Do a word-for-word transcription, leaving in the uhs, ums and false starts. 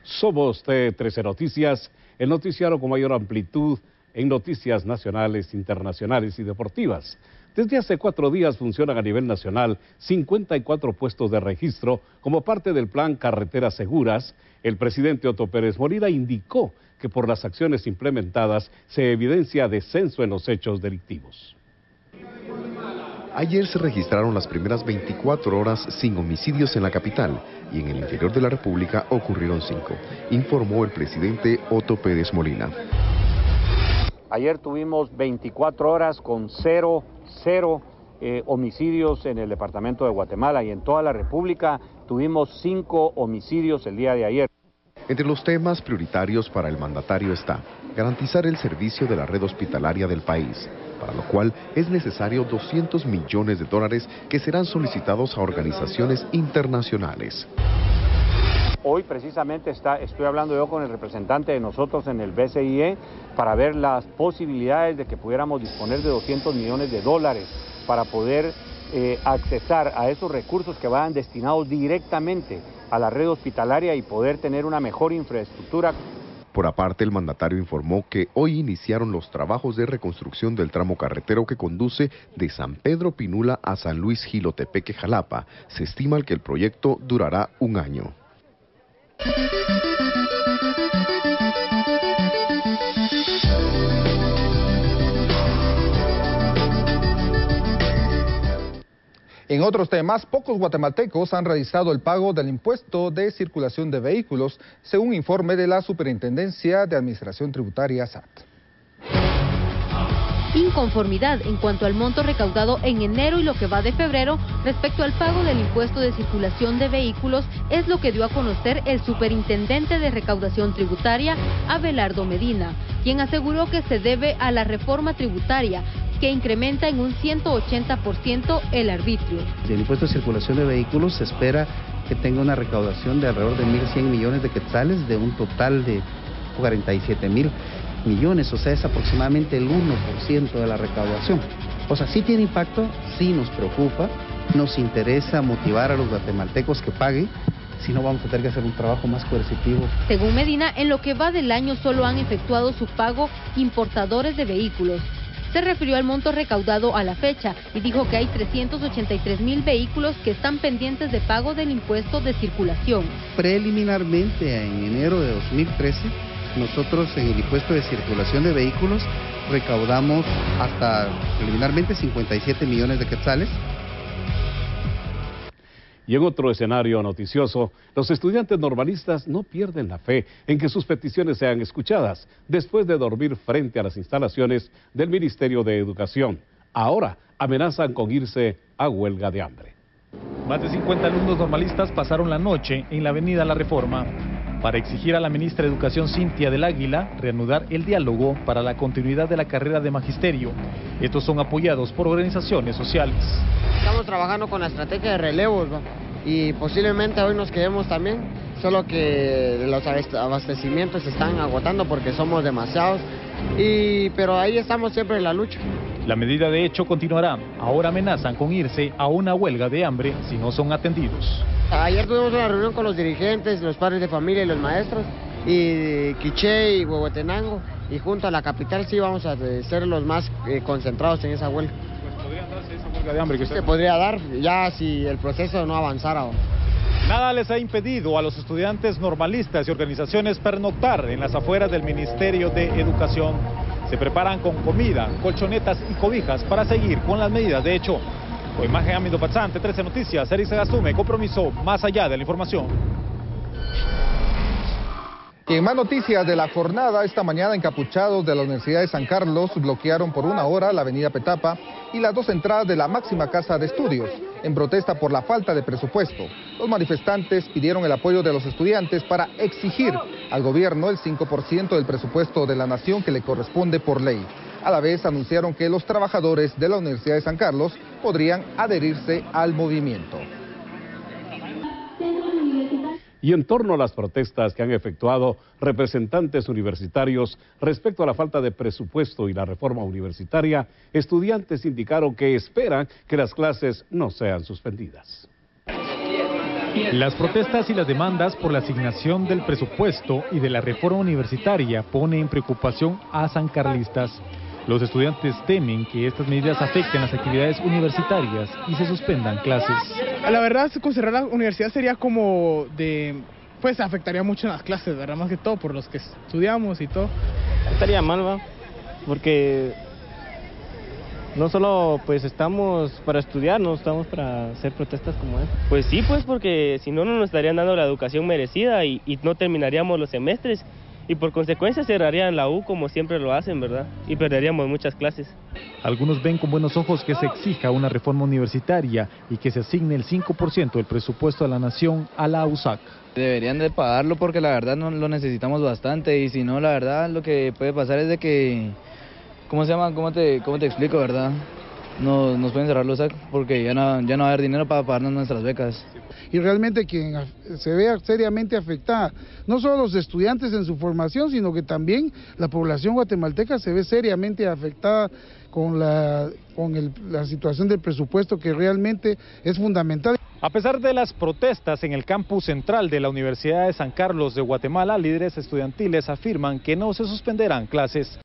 Somos T trece Noticias, el noticiario con mayor amplitud en noticias nacionales, internacionales y deportivas. Desde hace cuatro días funcionan a nivel nacional cincuenta y cuatro puestos de registro como parte del plan Carreteras Seguras. El presidente Otto Pérez Molina indicó que por las acciones implementadas se evidencia descenso en los hechos delictivos. Ayer se registraron las primeras veinticuatro horas sin homicidios en la capital y en el interior de la República ocurrieron cinco, informó el presidente Otto Pérez Molina. Ayer tuvimos veinticuatro horas con cero, cero eh, homicidios en el departamento de Guatemala y en toda la República tuvimos cinco homicidios el día de ayer. Entre los temas prioritarios para el mandatario está garantizar el servicio de la red hospitalaria del país, para lo cual es necesario doscientos millones de dólares que serán solicitados a organizaciones internacionales. Hoy precisamente está, estoy hablando yo con el representante de nosotros en el B C I E para ver las posibilidades de que pudiéramos disponer de doscientos millones de dólares para poder eh, accesar a esos recursos que vayan destinados directamente a la red hospitalaria y poder tener una mejor infraestructura. Por aparte, el mandatario informó que hoy iniciaron los trabajos de reconstrucción del tramo carretero que conduce de San Pedro Pinula a San Luis Jilotepeque, Jalapa. Se estima que el proyecto durará un año. En otros temas, pocos guatemaltecos han realizado el pago del impuesto de circulación de vehículos, según informe de la Superintendencia de Administración Tributaria S A T. Inconformidad en cuanto al monto recaudado en enero y lo que va de febrero respecto al pago del impuesto de circulación de vehículos es lo que dio a conocer el superintendente de recaudación tributaria, Abelardo Medina, quien aseguró que se debe a la reforma tributaria, que incrementa en un ciento ochenta por ciento el arbitrio. El impuesto de circulación de vehículos se espera que tenga una recaudación de alrededor de mil cien millones de quetzales, de un total de cuarenta y siete mil millones, o sea, es aproximadamente el uno por ciento de la recaudación. O sea, sí tiene impacto, sí nos preocupa, nos interesa motivar a los guatemaltecos que paguen, si no vamos a tener que hacer un trabajo más coercitivo. Según Medina, en lo que va del año solo han efectuado su pago importadores de vehículos. Se refirió al monto recaudado a la fecha y dijo que hay trescientos ochenta y tres mil vehículos que están pendientes de pago del impuesto de circulación. Preliminarmente, en enero de dos mil trece, nosotros en el impuesto de circulación de vehículos recaudamos hasta preliminarmente cincuenta y siete millones de quetzales. Y en otro escenario noticioso, los estudiantes normalistas no pierden la fe en que sus peticiones sean escuchadas después de dormir frente a las instalaciones del Ministerio de Educación. Ahora amenazan con irse a huelga de hambre. Más de cincuenta alumnos normalistas pasaron la noche en la avenida La Reforma para exigir a la ministra de Educación, Cintia del Águila, reanudar el diálogo para la continuidad de la carrera de magisterio. Estos son apoyados por organizaciones sociales. Estamos trabajando con la estrategia de relevos, ¿no? Y posiblemente hoy nos quedemos también, solo que los abastecimientos se están agotando porque somos demasiados, y, pero ahí estamos siempre en la lucha. La medida de hecho continuará. Ahora amenazan con irse a una huelga de hambre si no son atendidos. Ayer tuvimos una reunión con los dirigentes, los padres de familia y los maestros, y Quiché y Huehuetenango, y junto a la capital sí vamos a ser los más eh, concentrados en esa huelga. Pues podría darse esa huelga de hambre que usted... Se podría dar, ya si el proceso no avanzara. Nada les ha impedido a los estudiantes normalistas y organizaciones pernoctar en las afueras del Ministerio de Educación. Se preparan con comida, colchonetas y cobijas para seguir con las medidas de hecho. Con imagen Amido Pachante, trece Noticias, Eric Sagastume, compromiso más allá de la información. Y en más noticias de la jornada, esta mañana encapuchados de la Universidad de San Carlos bloquearon por una hora la avenida Petapa y las dos entradas de la máxima casa de estudios, en protesta por la falta de presupuesto. Los manifestantes pidieron el apoyo de los estudiantes para exigir al gobierno el cinco por ciento del presupuesto de la nación que le corresponde por ley. A la vez anunciaron que los trabajadores de la Universidad de San Carlos podrían adherirse al movimiento. Y en torno a las protestas que han efectuado representantes universitarios respecto a la falta de presupuesto y la reforma universitaria, estudiantes indicaron que esperan que las clases no sean suspendidas. Las protestas y las demandas por la asignación del presupuesto y de la reforma universitaria pone en preocupación a sancarlistas. Los estudiantes temen que estas medidas afecten las actividades universitarias y se suspendan clases. La verdad, con cerrar la universidad sería como de... pues afectaría mucho en las clases, ¿verdad? Más que todo por los que estudiamos y todo. Estaría mal, ¿va? Porque no solo pues estamos para estudiar, no estamos para hacer protestas como esta. Pues sí, pues porque si no, no nos estarían dando la educación merecida y, y no terminaríamos los semestres y por consecuencia cerrarían la U como siempre lo hacen, ¿verdad? Y perderíamos muchas clases. Algunos ven con buenos ojos que se exija una reforma universitaria y que se asigne el cinco por ciento del presupuesto de la nación a la U S A C. Deberían de pagarlo porque la verdad no lo necesitamos bastante y si no, la verdad lo que puede pasar es de que, ¿cómo se llama? ¿Cómo te, cómo te explico, verdad? No, nos pueden cerrar los U S A C porque ya no, ya no va a haber dinero para pagarnos nuestras becas. Y realmente quien se vea seriamente afectada, no solo los estudiantes en su formación, sino que también la población guatemalteca se ve seriamente afectada con la, con el, la situación del presupuesto que realmente es fundamental. A pesar de las protestas en el campus central de la Universidad de San Carlos de Guatemala, líderes estudiantiles afirman que no se suspenderán clases.